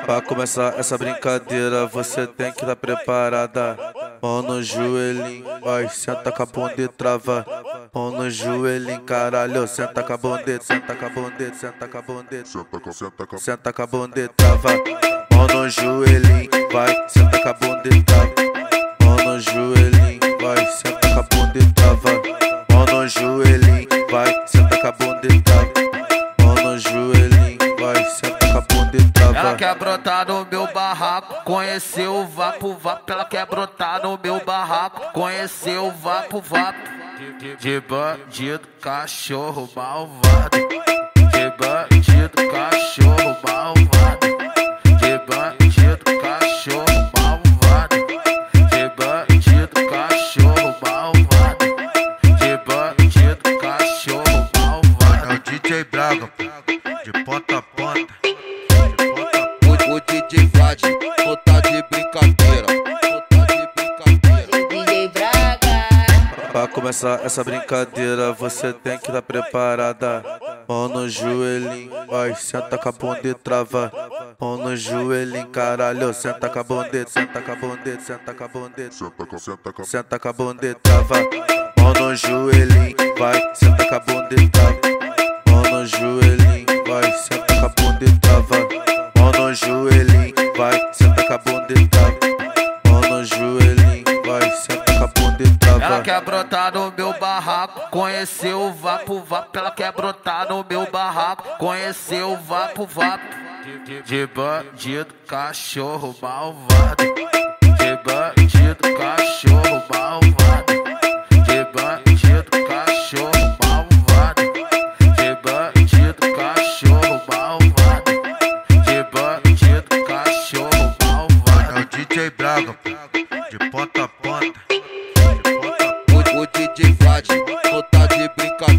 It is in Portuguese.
Pra começar essa brincadeira, você tem que estar preparada. Mão no joelhinho, vai, senta com a bunda e trava. Mão no joelhinho, caralho, senta com a bunda, senta com a bunda, senta com a bunda, senta com a bunda e trava. Mão no joelhinho, vai, senta com a bunda e trava. Mão no joelhinho, vai, senta com a bunda e trava. Mão no joelhinho, vai, senta com a bunda e trava. Mão no joelhinho, vai, senta com a bunda e trava. Ela quer brotar no meu barraco, conheceu o vapo vapo. Ela quer brotar no meu barraco, conheceu o vapo vapo. De bandido, cachorro malvado. De bandido, cachorro malvado. De bandido, cachorro malvado. De bandido, cachorro malvado. De bandido, cachorro malvado. É o DJ Braga, de ponta a ponta. O DJ Vlad, não tá de brincadeira. DJ Braga. Pra começar essa brincadeira, você tem que estar preparada. Mão no joelhinho, vai, senta com a bunda e trava. Mão no joelhinho, caralho, senta com a bunda, senta com a bunda, senta com a bunda, senta com a bunda e trava. Mão no joelhinho, vai, senta com a bunda e trava. Mão no joelhinho, vai, senta com a bunda e trava. Mão no joelhinho, vai, senta com a bunda e trava. Mão no joelhinho, vai, senta com a bunda e trava. Ela quer brotar no meu barraco, conheceu o vapo vapo. Ela quer brotar no meu barraco, conheceu o vapo vapo. De bandido, cachorro malvado. De bandido, cachorro malvado. De bandido, cachorro malvado. De bandido, cachorro malvado. De bandido, cachorro malvado. É o DJ Braga, de ponta a ponta. O DJ Vlad, não tá de brincadeira.